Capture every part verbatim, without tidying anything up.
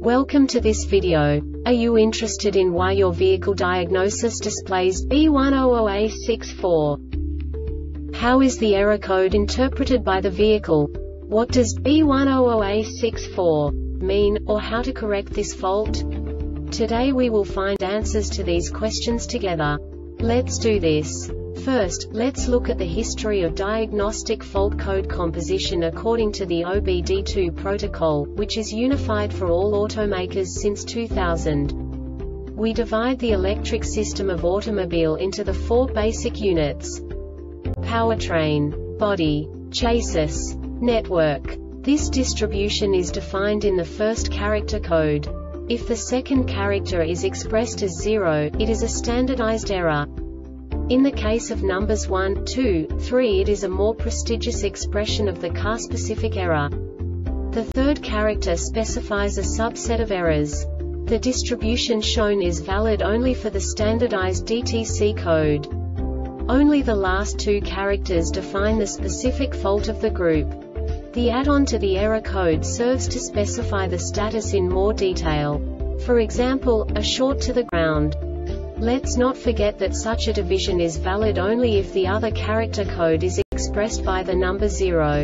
Welcome to this video. Are you interested in why your vehicle diagnosis displays B one zero zero A six four? How is the error code interpreted by the vehicle? What does B one zero zero A six four mean, or how to correct this fault? Today we will find answers to these questions together. Let's do this. First, let's look at the history of diagnostic fault code composition according to the O B D two protocol, which is unified for all automakers since two thousand. We divide the electric system of automobile into the four basic units: powertrain, body, chassis, network. This distribution is defined in the first character code. If the second character is expressed as zero, it is a standardized error. In the case of numbers one, two, three, it is a more prestigious expression of the car-specific error. The third character specifies a subset of errors. The distribution shown is valid only for the standardized D T C code. Only the last two characters define the specific fault of the group. The add-on to the error code serves to specify the status in more detail. For example, a short to the ground. Let's not forget that such a division is valid only if the other character code is expressed by the number zero.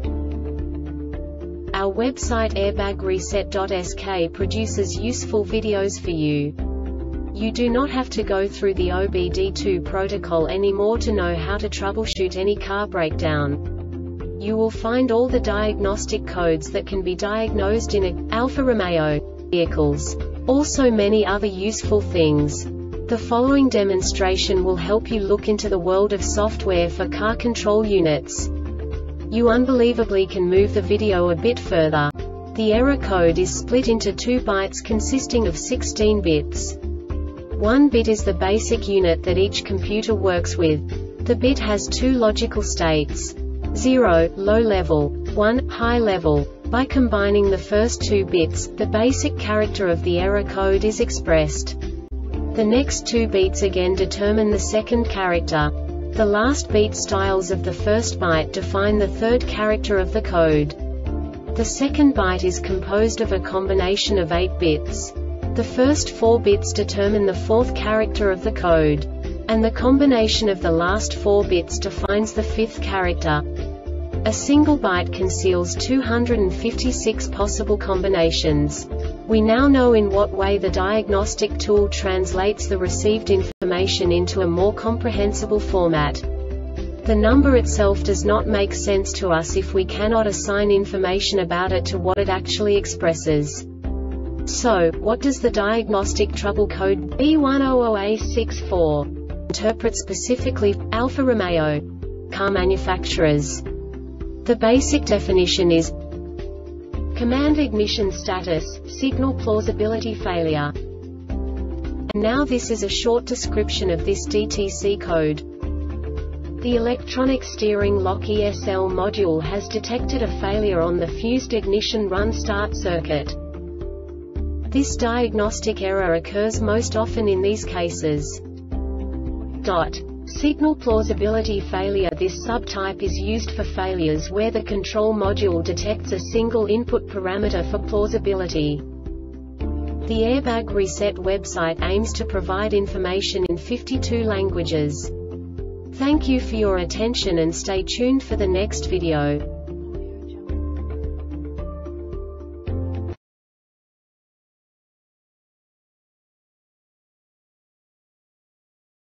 Our website airbag reset dot S K produces useful videos for you. You do not have to go through the O B D two protocol anymore to know how to troubleshoot any car breakdown. You will find all the diagnostic codes that can be diagnosed in a Alfa Romeo vehicles. Also many other useful things. The following demonstration will help you look into the world of software for car control units. You unbelievably can move the video a bit further. The error code is split into two bytes consisting of sixteen bits. One bit is the basic unit that each computer works with. The bit has two logical states: zero, low level, one, high level. By combining the first two bits, the basic character of the error code is expressed. The next two beats again determine the second character. The last beat styles of the first byte define the third character of the code. The second byte is composed of a combination of eight bits. The first four bits determine the fourth character of the code. And the combination of the last four bits defines the fifth character. A single byte conceals two hundred fifty-six possible combinations. We now know in what way the diagnostic tool translates the received information into a more comprehensible format. The number itself does not make sense to us if we cannot assign information about it to what it actually expresses. So, what does the diagnostic trouble code B one zero zero A six four interpret specifically for Alfa Romeo car manufacturers? The basic definition is command ignition status, signal plausibility failure. And now this is a short description of this D T C code. The electronic steering lock E S L module has detected a failure on the fused ignition run start circuit. This diagnostic error occurs most often in these cases. Dot. Signal plausibility failure. This subtype is used for failures where the control module detects a single input parameter for plausibility. The Airbag Reset website aims to provide information in fifty-two languages. Thank you for your attention and stay tuned for the next video.